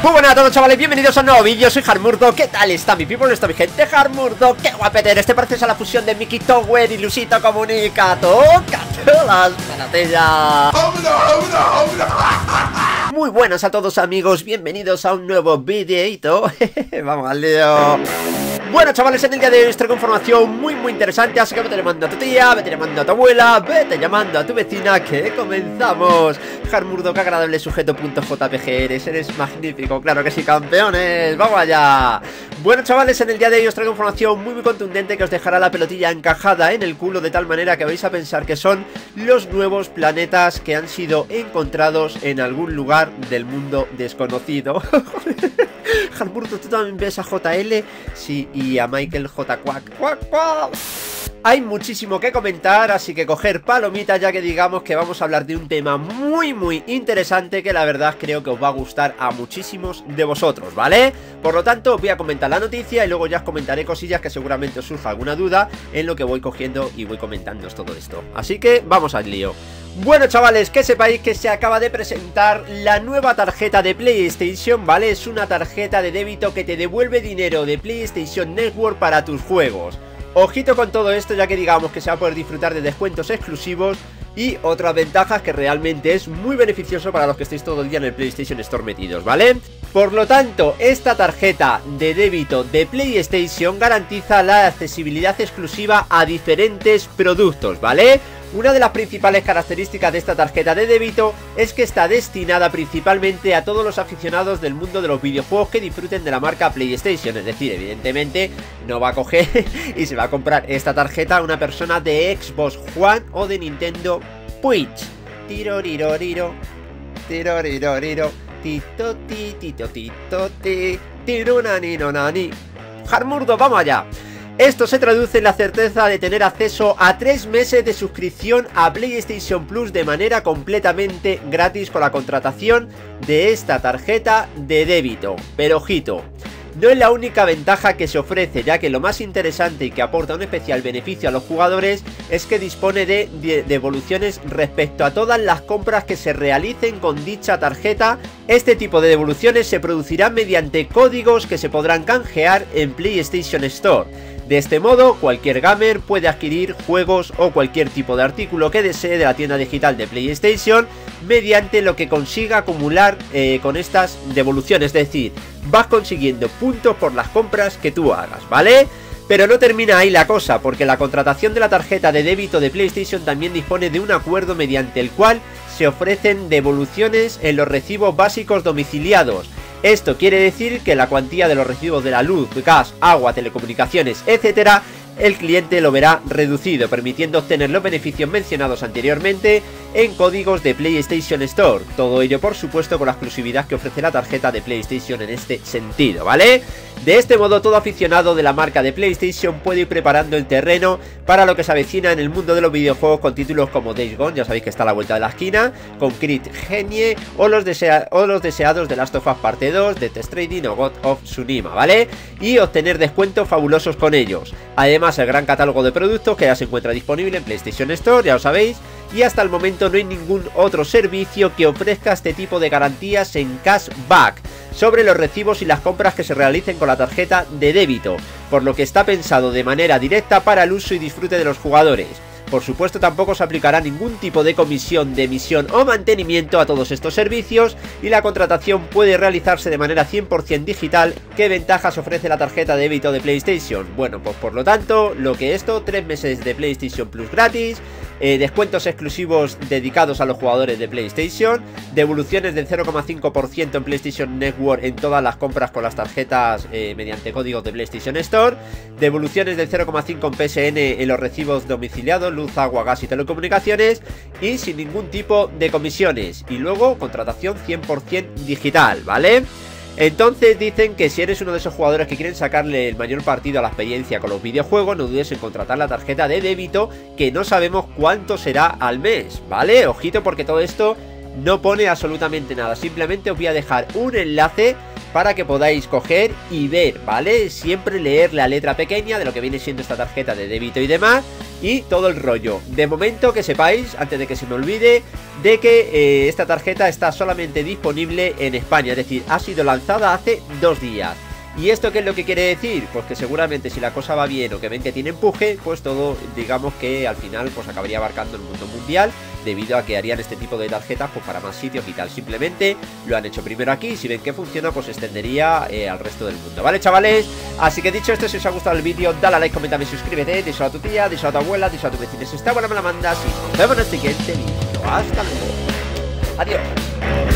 Muy buenas a todos, chavales, bienvenidos a un nuevo vídeo. Soy Harmurdo. ¿Qué tal está mi people? Está mi gente Harmurdo. Qué guapete. Este parece a la fusión de Mickey Tower y Luisito Comunica. ¡Tócate las panatillas! Muy buenas a todos, amigos. Bienvenidos a un nuevo videito. Vamos al lío. Bueno, chavales, en el día de hoy os traigo información muy interesante, así que vete llamando a tu tía, vete llamando a tu abuela, vete llamando a tu vecina, que comenzamos. Harmurdo, qué agradable sujeto.jpg eres magnífico, claro que sí, campeones, vamos allá. Bueno, chavales, en el día de hoy os traigo información muy contundente que os dejará la pelotilla encajada en el culo, de tal manera que vais a pensar que son los nuevos planetas que han sido encontrados en algún lugar del mundo desconocido. Harmurdo, ¿tú también ves a JL? Sí, y a Michael J. Quack. ¡Quack, quack! Hay muchísimo que comentar, así que coger palomitas, ya que digamos que vamos a hablar de un tema muy interesante que la verdad creo que os va a gustar a muchísimos de vosotros, ¿vale? Por lo tanto, voy a comentar la noticia y luego ya os comentaré cosillas que seguramente os surja alguna duda en lo que voy cogiendo y voy comentándoos todo esto. Así que vamos al lío. Bueno, chavales, que sepáis que se acaba de presentar la nueva tarjeta de PlayStation, ¿vale? Es una tarjeta de débito que te devuelve dinero de PlayStation Network para tus juegos. Ojito con todo esto, ya que digamos que se va a poder disfrutar de descuentos exclusivos y otras ventajas que realmente es muy beneficioso para los que estéis todo el día en el PlayStation Store metidos, ¿vale? Por lo tanto, esta tarjeta de débito de PlayStation garantiza la accesibilidad exclusiva a diferentes productos, ¿vale? Una de las principales características de esta tarjeta de débito es que está destinada principalmente a todos los aficionados del mundo de los videojuegos que disfruten de la marca PlayStation. Es decir, evidentemente no va a coger y se va a comprar esta tarjeta a una persona de Xbox One o de Nintendo Switch. Tiroriroriro, tiroriroriro, titoti, titoti, tirunani. Harmurdo, vamos allá. Esto se traduce en la certeza de tener acceso a 3 meses de suscripción a PlayStation Plus de manera completamente gratis con la contratación de esta tarjeta de débito. Pero ojito, no es la única ventaja que se ofrece, ya que lo más interesante y que aporta un especial beneficio a los jugadores es que dispone de devoluciones respecto a todas las compras que se realicen con dicha tarjeta. Este tipo de devoluciones se producirán mediante códigos que se podrán canjear en PlayStation Store. De este modo, cualquier gamer puede adquirir juegos o cualquier tipo de artículo que desee de la tienda digital de PlayStation mediante lo que consiga acumular con estas devoluciones. Es decir, vas consiguiendo puntos por las compras que tú hagas, ¿vale? Pero no termina ahí la cosa, porque la contratación de la tarjeta de débito de PlayStation también dispone de un acuerdo mediante el cual se ofrecen devoluciones en los recibos básicos domiciliados. Esto quiere decir que la cuantía de los recibos de la luz, gas, agua, telecomunicaciones, etcétera, el cliente lo verá reducido, permitiendo obtener los beneficios mencionados anteriormente en códigos de PlayStation Store. Todo ello, por supuesto, con la exclusividad que ofrece la tarjeta de PlayStation en este sentido, ¿vale? De este modo, todo aficionado de la marca de PlayStation puede ir preparando el terreno para lo que se avecina en el mundo de los videojuegos con títulos como Days Gone, ya sabéis que está a la vuelta de la esquina, con Crit Genie o los deseados de Last of Us Parte 2, Death Stranding o God of Tsushima, ¿vale? Y obtener descuentos fabulosos con ellos. Además, el gran catálogo de productos que ya se encuentra disponible en PlayStation Store, ya lo sabéis, y hasta el momento no hay ningún otro servicio que ofrezca este tipo de garantías en cashback sobre los recibos y las compras que se realicen con la tarjeta de débito, por lo que está pensado de manera directa para el uso y disfrute de los jugadores. Por supuesto, tampoco se aplicará ningún tipo de comisión de emisión o mantenimiento a todos estos servicios y la contratación puede realizarse de manera 100% digital. ¿Qué ventajas ofrece la tarjeta de débito de PlayStation? Bueno, pues por lo tanto, lo que esto, 3 meses de PlayStation Plus gratis, descuentos exclusivos dedicados a los jugadores de PlayStation, devoluciones del 0,5% en PlayStation Network en todas las compras con las tarjetas mediante códigos de PlayStation Store, devoluciones del 0,5% en PSN en los recibos domiciliados, luz, agua, gas y telecomunicaciones, y sin ningún tipo de comisiones, y luego contratación 100% digital, ¿vale? Entonces dicen que si eres uno de esos jugadores que quieren sacarle el mayor partido a la experiencia con los videojuegos, no dudes en contratar la tarjeta de débito, que no sabemos cuánto será al mes, ¿vale? Ojito, porque todo esto no pone absolutamente nada, simplemente os voy a dejar un enlace para que podáis coger y ver, ¿vale? Siempre leer la letra pequeña de lo que viene siendo esta tarjeta de débito y demás, y todo el rollo. De momento que sepáis, antes de que se me olvide, de que esta tarjeta está solamente disponible en España. Es decir, ha sido lanzada hace 2 días. ¿Y esto qué es lo que quiere decir? Pues que seguramente si la cosa va bien o que ven que tiene empuje, pues todo, digamos que al final pues acabaría abarcando el mundo mundial, debido a que harían este tipo de tarjetas pues para más sitios y tal. Simplemente lo han hecho primero aquí, si ven que funciona pues se extendería al resto del mundo, ¿vale, chavales? Así que dicho esto, si os ha gustado el vídeo, dale a like, coméntame, suscríbete, díselo a tu tía, díselo a tu abuela, díselo a tu vecino si está buena me la mandas y nos vemos en el siguiente vídeo. Hasta luego. Adiós.